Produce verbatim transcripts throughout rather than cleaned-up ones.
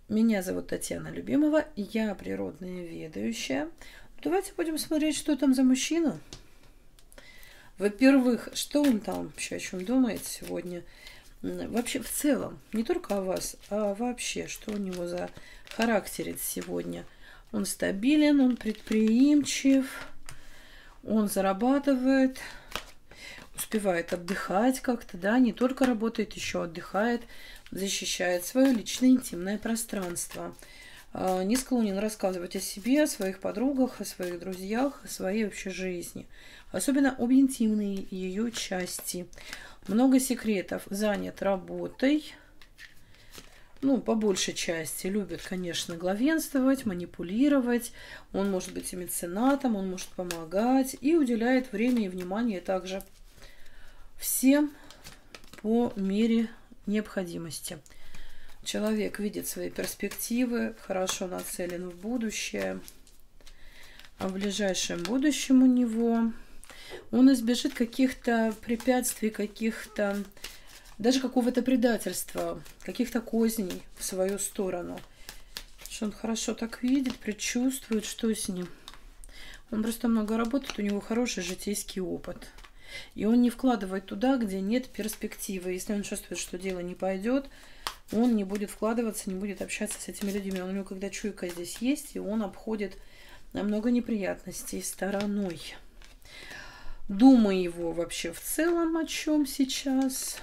Меня зовут Татьяна Любимова, я природная ведающая. Давайте будем смотреть, что там за мужчина. Во-первых, что он там вообще, о чем думает сегодня. Вообще в целом, не только о вас, а вообще, что у него за характерец сегодня. Он стабилен, он предприимчив, он зарабатывает, успевает отдыхать как-то, да, не только работает, еще отдыхает, защищает свое личное интимное пространство. Не склонен рассказывать о себе, о своих подругах, о своих друзьях, о своей вообще жизни. Особенно об интимной ее части. Много секретов, занят работой. Ну, по большей части любит, конечно, главенствовать, манипулировать. Он может быть и меценатом, он может помогать. И уделяет время и внимание также всем по мере необходимости. Человек видит свои перспективы, хорошо нацелен в будущее. А в ближайшем будущем у него он избежит каких-то препятствий, каких-то даже какого-то предательства, каких-то козней в свою сторону. Что он хорошо так видит, предчувствует, что с ним. Он просто много работает, у него хороший житейский опыт. И он не вкладывает туда, где нет перспективы. Если он чувствует, что дело не пойдет, он не будет вкладываться, не будет общаться с этими людьми. У него когда чуйка здесь есть, и он обходит много неприятностей стороной. Думы его вообще в целом о чем сейчас?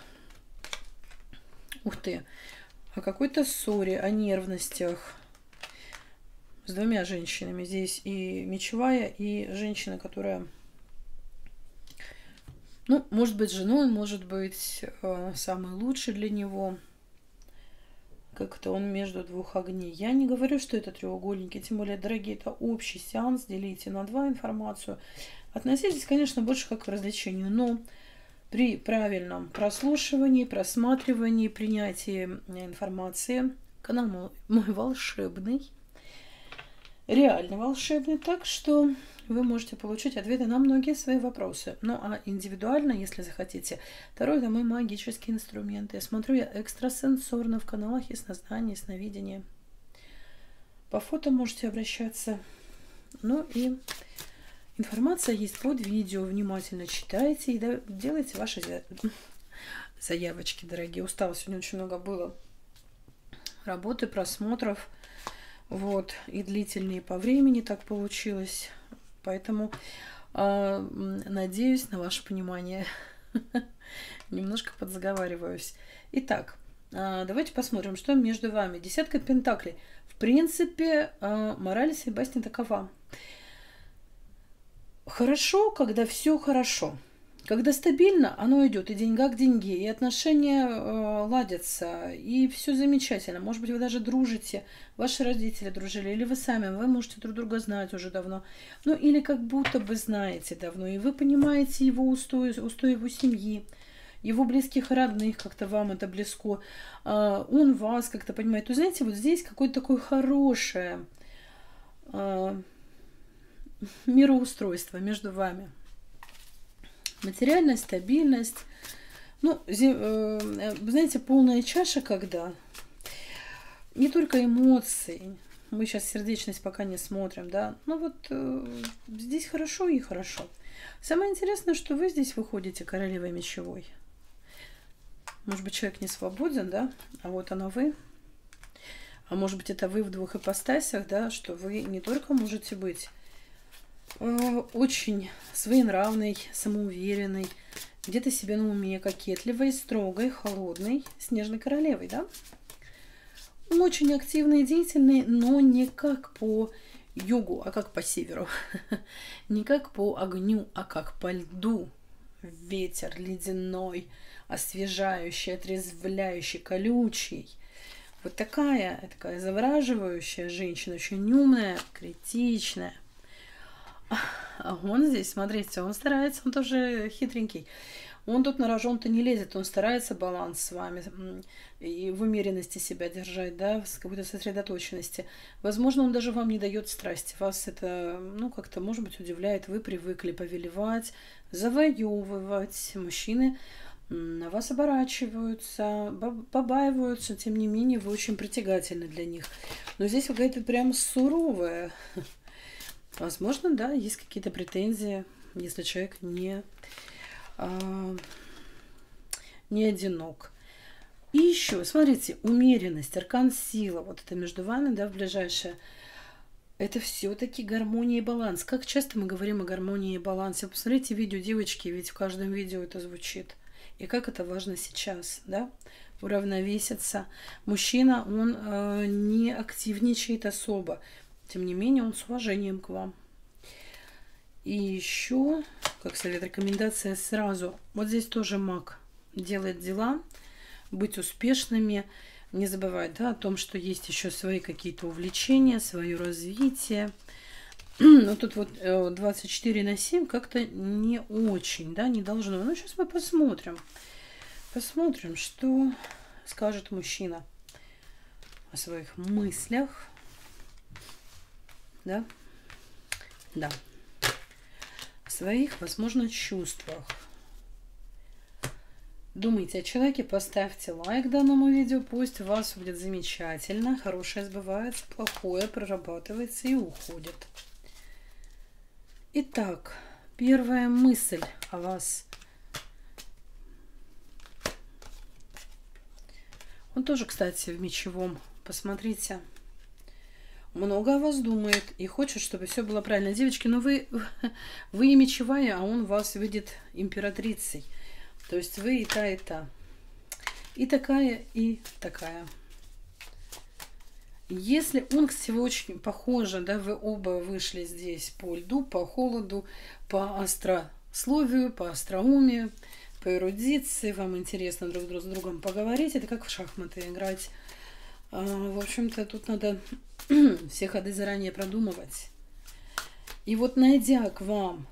Ух ты, о какой-то ссоре, о нервностях с двумя женщинами. Здесь и мечевая, и женщина, которая, ну, может быть, женой, может быть, э, самый лучший для него. Как-то он между двух огней. Я не говорю, что это треугольники, тем более, дорогие, это общий сеанс, делите на два информацию. Относитесь, конечно, больше как к развлечению, но при правильном прослушивании, просматривании, принятии информации, канал мой, мой волшебный, реально волшебный, так что вы можете получить ответы на многие свои вопросы. Ну а индивидуально, если захотите, второй это мой магический инструмент. Я смотрю я экстрасенсорно в каналах яснознания, ясновидения. По фото можете обращаться. Ну и информация есть под видео. Внимательно читайте и делайте ваши заявочки, дорогие. Устала, сегодня очень много было работы, просмотров. Вот. И длительные по времени так получилось. Поэтому э, надеюсь на ваше понимание. Немножко подзаговариваюсь. Итак, э, давайте посмотрим, что между вами. Десятка пентаклей. В принципе, э, мораль сей басни такова. Хорошо, когда все хорошо. Когда стабильно, оно идет, и деньга к деньге, и отношения э, ладятся, и все замечательно. Может быть, вы даже дружите, ваши родители дружили, или вы сами, вы можете друг друга знать уже давно. Ну, или как будто бы знаете давно, и вы понимаете его устои, устои его семьи, его близких и родных, как-то вам это близко. Э, он вас как-то понимает. То, знаете, вот здесь какое-то такое хорошее э, мироустройство между вами. Материальная стабильность. Ну, знаете, полная чаша, когда не только эмоции. Мы сейчас сердечность пока не смотрим, да. Ну вот здесь хорошо и хорошо. Самое интересное, что вы здесь выходите королевой мечевой. Может быть, человек не свободен, да, а вот она вы. А может быть, это вы в двух ипостасях, да, что вы не только можете быть очень своенравной, самоуверенной, где-то себе на уме, кокетливой, строгой, холодной, снежной королевой, да? Очень активной, деятельной, но не как по югу, а как по северу. Не как по огню, а как по льду. Ветер ледяной, освежающий, отрезвляющий, колючий. Вот такая, такая завораживающая женщина, очень умная, критичная. А он здесь, смотрите, он старается, он тоже хитренький. Он тут на рожон-то не лезет, он старается баланс с вами и в умеренности себя держать, да, в какой-то сосредоточенности. Возможно, он даже вам не дает страсти. Вас это, ну, как-то, может быть, удивляет. Вы привыкли повелевать, завоевывать. Мужчины на вас оборачиваются, побаиваются, тем не менее вы очень притягательны для них. Но здесь какая-то прям суровая. Возможно, да, есть какие-то претензии, если человек не, а, не одинок. И еще, смотрите, умеренность, аркан сила, вот это между вами, да, в ближайшее. Это все-таки гармония и баланс. Как часто мы говорим о гармонии и балансе? Посмотрите видео, девочки, ведь в каждом видео это звучит. И как это важно сейчас, да? Уравновеситься. Мужчина, он э, не активничает особо. Тем не менее, он с уважением к вам. И еще, как совет, рекомендация сразу. Вот здесь тоже маг делает дела, быть успешными. Не забывать, да, о том, что есть еще свои какие-то увлечения, свое развитие. Но тут вот двадцать четыре на семь как-то не очень, да, не должно. Ну, сейчас мы посмотрим. Посмотрим, что скажет мужчина о своих мыслях. Да? Да. О своих, возможно, чувствах. Думайте о человеке, поставьте лайк данному видео, пусть у вас будет замечательно, хорошее сбывается, плохое прорабатывается и уходит. Итак, первая мысль о вас. Он тоже, кстати, в мечевом. Посмотрите. Много о вас думает и хочет, чтобы все было правильно. Девочки, но вы, вы и мечевая, а он вас видит императрицей. То есть вы и та, и та. И такая, и такая. Если он, кстати, вы очень похожи, да, вы оба вышли здесь по льду, по холоду, по острословию, по остроумию, по эрудиции, вам интересно друг с другом поговорить, это как в шахматы играть. В общем-то, тут надо все ходы заранее продумывать. И вот, найдя к вам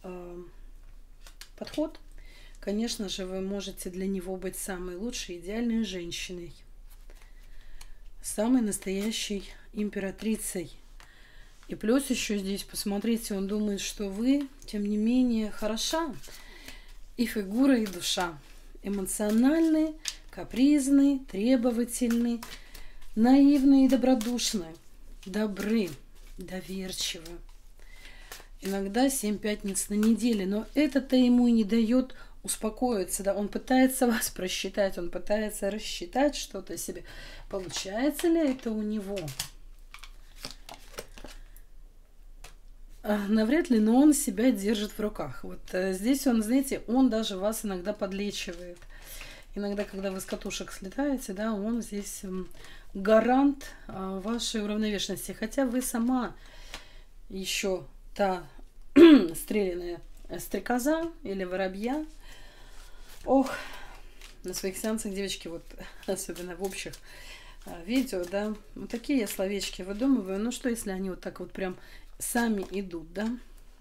подход, конечно же, вы можете для него быть самой лучшей, идеальной женщиной. Самой настоящей императрицей. И плюс еще здесь, посмотрите, он думает, что вы, тем не менее, хороша. И фигура, и душа. Эмоциональный, капризный, требовательный, наивный и добродушный. Добры, доверчивы. Иногда семь пятниц на неделе. Но это-то ему и не дает успокоиться, да, он пытается вас просчитать, он пытается рассчитать что-то себе. Получается ли это у него? Навряд ли, но он себя держит в руках. Вот здесь он, знаете, он даже вас иногда подлечивает. Иногда, когда вы с катушек слетаете, да, он здесь гарант вашей уравновешенности. Хотя вы сама еще та стрелянная стрекоза или воробья. Ох, на своих сеансах, девочки, вот особенно в общих а, видео, да, вот такие я словечки выдумываю. Ну что, если они вот так вот прям сами идут, да?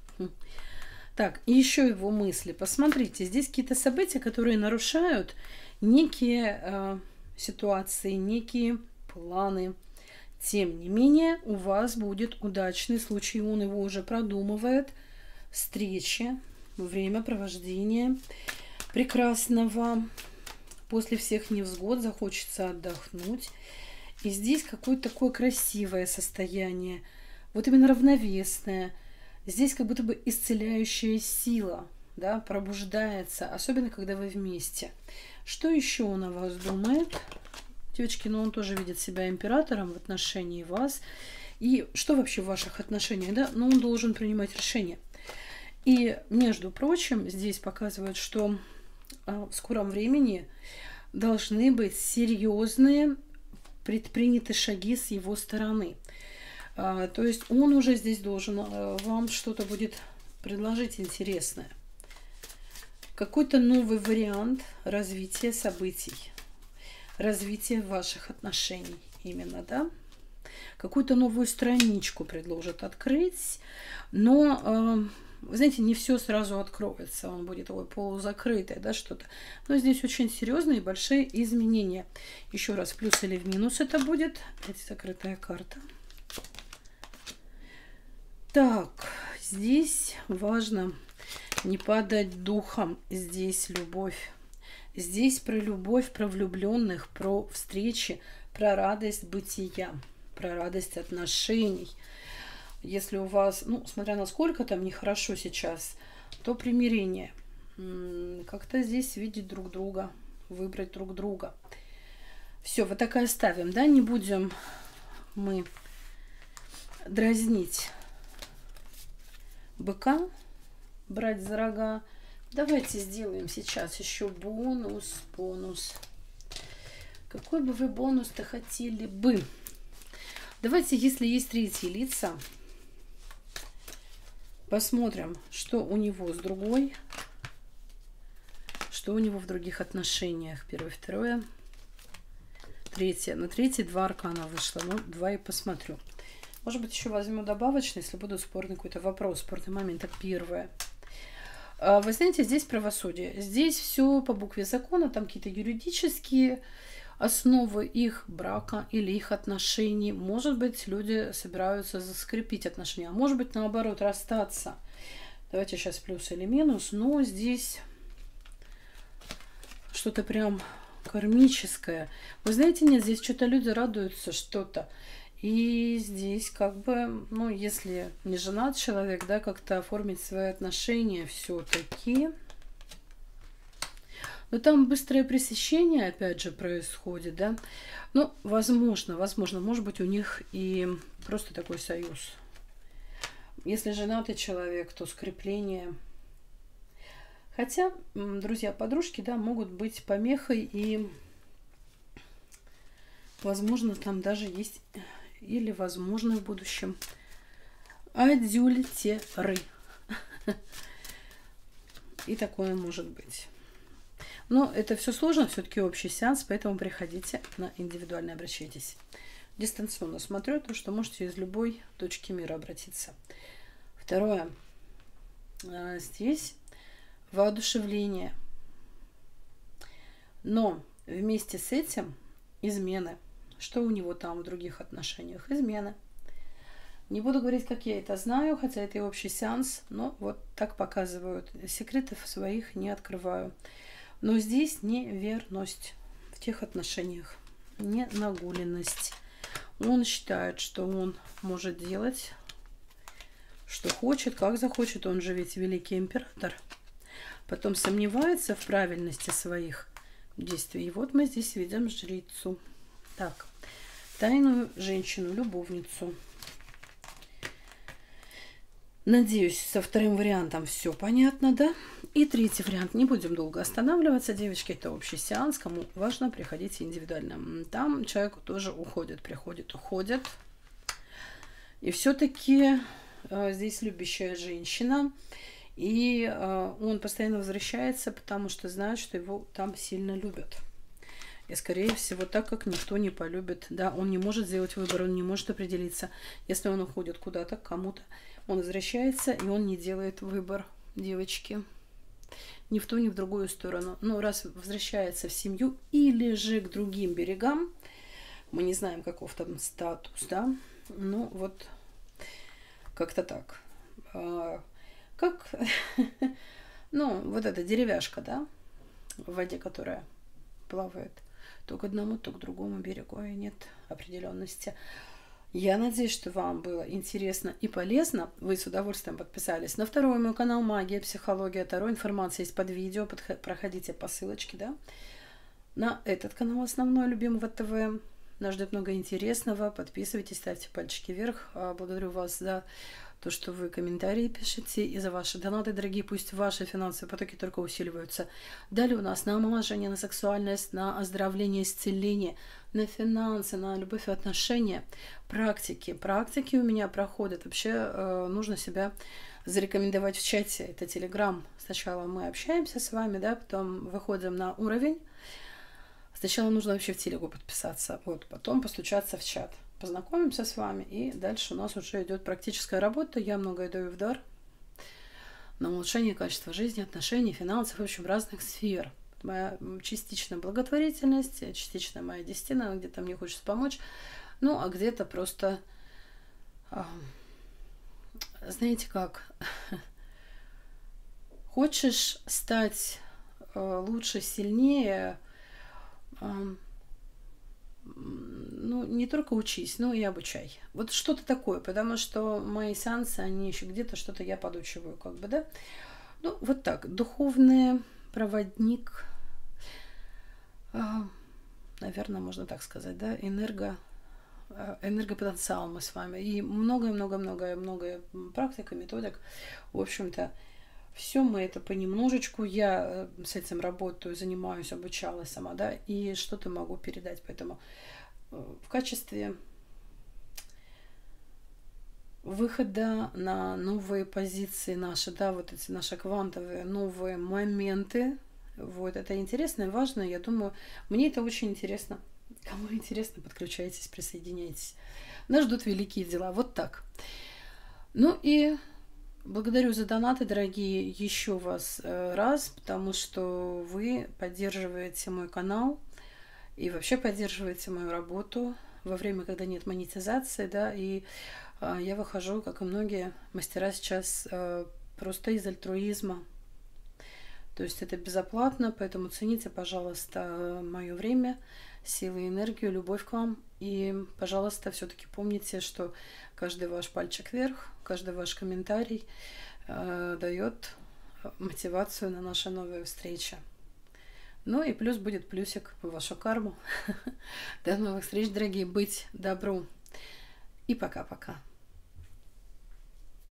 Так, и еще его мысли. Посмотрите, здесь какие-то события, которые нарушают некие э, ситуации, некие планы. Тем не менее, у вас будет удачный случай, он его уже продумывает. Встречи, время провождения прекрасного. После всех невзгод захочется отдохнуть. И здесь какое-то такое красивое состояние. Вот именно равновесное. Здесь как будто бы исцеляющая сила, да, пробуждается. Особенно, когда вы вместе. Что еще он о вас думает? Девочки, ну он тоже видит себя императором в отношении вас. И что вообще в ваших отношениях, да? Ну, он должен принимать решения. И, между прочим, здесь показывают, что в скором времени должны быть серьезные предприняты шаги с его стороны. То есть он уже здесь должен вам что-то будет предложить интересное. Какой-то новый вариант развития событий, развития ваших отношений именно, да? Какую-то новую страничку предложит открыть, но... Вы знаете, не все сразу откроется, он будет такой полузакрытый, да, что-то. Но здесь очень серьезные и большие изменения. Еще раз, плюс или в минус это будет. Опять закрытая карта. Так, здесь важно не падать духом. Здесь любовь. Здесь про любовь, про влюбленных, про встречи, про радость бытия, про радость отношений. Если у вас, ну, смотря насколько там нехорошо сейчас, то примирение. Как-то здесь видеть друг друга, выбрать друг друга. Все, вот так и оставим, да, не будем мы дразнить быка, брать за рога. Давайте сделаем сейчас еще бонус, бонус. Какой бы вы бонус-то хотели бы? Давайте, если есть третьи лица, посмотрим, что у него с другой, что у него в других отношениях. Первое, второе, третье. На третье два аркана вышло, ну, два и посмотрю. Может быть, еще возьму добавочный, если буду спорный какой-то вопрос, спорный момент. Так, первое. Вы знаете, здесь правосудие. Здесь все по букве закона, там какие-то юридические основы их брака или их отношений. Может быть, люди собираются закрепить отношения, а может быть, наоборот, расстаться. Давайте сейчас плюс или минус, но здесь что-то прям кармическое. Вы знаете, нет, здесь что-то люди радуются, что-то. И здесь как бы, ну, если не женат человек, да, как-то оформить свои отношения все-таки. Но там быстрое пресыщение, опять же, происходит, да. Ну, возможно, возможно, может быть, у них и просто такой союз. Если женатый человек, то скрепление. Хотя, друзья, подружки, да, могут быть помехой, и, возможно, там даже есть... Или, возможно, в будущем адюльтеры. И такое может быть. Но это все сложно, все-таки общий сеанс, поэтому приходите на индивидуально, обращайтесь. Дистанционно смотрю, то, что можете из любой точки мира обратиться. Второе. Здесь воодушевление. Но вместе с этим измены. Что у него там в других отношениях? Измены. Не буду говорить, как я это знаю, хотя это и общий сеанс, но вот так показывают. Секретов своих не открываю. Но здесь неверность в тех отношениях, не нагуленность. Он считает, что он может делать, что хочет, как захочет. Он же ведь великий император. Потом сомневается в правильности своих действий. И вот мы здесь видим жрицу. Так, тайную женщину, любовницу. Надеюсь, со вторым вариантом все понятно, да? И третий вариант. Не будем долго останавливаться, девочки. Это общий сеанс. Кому важно, приходите индивидуально. Там человеку тоже уходит, приходит, уходит. И все-таки э, здесь любящая женщина. И э, он постоянно возвращается, потому что знает, что его там сильно любят. И, скорее всего, так как никто не полюбит, да, он не может сделать выбор, он не может определиться. Если он уходит куда-то, к кому-то, он возвращается, и он не делает выбор, девочки. Ни в ту, ни в другую сторону. Но раз возвращается в семью или же к другим берегам, мы не знаем, каков там статус, да, ну вот как-то так. А, как, ну, вот эта деревяшка, да, в воде, которая плавает. То к одному, то к другому берегу, и нет определенности. Я надеюсь, что вам было интересно и полезно. Вы с удовольствием подписались на второй мой канал «Магия, психология, Таро». Информация есть под видео. Проходите по ссылочке, да. На этот канал основной, любимого ТВ. Нас ждет много интересного. Подписывайтесь, ставьте пальчики вверх. Благодарю вас за то, что вы комментарии пишете, и за ваши донаты, дорогие. Пусть ваши финансовые потоки только усиливаются. Далее у нас на омоложение, на сексуальность, на оздоровление, исцеление, на финансы, на любовь и отношения, практики. Практики у меня проходят. Вообще э, нужно себя зарекомендовать в чате. Это Телеграм. Сначала мы общаемся с вами, да, потом выходим на уровень. Сначала нужно вообще в Телегу подписаться, вот, потом постучаться в чат. Познакомимся с вами, и дальше у нас уже идет практическая работа. Я многое даю в дар на улучшение качества жизни, отношений, финансов, в общем, разных сфер. Моя частичная благотворительность, частично моя десятина, где-то мне хочется помочь, ну, а где-то просто, знаете как, хочешь стать лучше, сильнее. Ну, не только учись, но и обучай. Вот что-то такое, потому что мои сеансы, они еще где-то что-то я подучиваю, как бы, да. Ну, вот так, духовный проводник, наверное, можно так сказать, да, энерго, энергопотенциал мы с вами. И многое-многое-многое-многое практика, методик, в общем-то, все мы это понемножечку. Я с этим работаю, занимаюсь, обучалась сама, да, и что-то могу передать. Поэтому в качестве выхода на новые позиции наши, да, вот эти наши квантовые новые моменты, вот, это интересно и важно. Я думаю, мне это очень интересно. Кому интересно, подключайтесь, присоединяйтесь. Нас ждут великие дела. Вот так. Ну и благодарю за донаты, дорогие, еще вас раз, потому что вы поддерживаете мой канал и вообще поддерживаете мою работу во время, когда нет монетизации, да, и а, я выхожу, как и многие мастера сейчас, а, просто из альтруизма. То есть это безоплатно, поэтому цените, пожалуйста, мое время, силы, энергию, любовь к вам. И, пожалуйста, все-таки помните, что каждый ваш пальчик вверх, каждый ваш комментарий э, дает мотивацию на наши новые встречи. Ну и плюс будет плюсик в вашу карму. До новых встреч, дорогие. Быть добру. И пока-пока.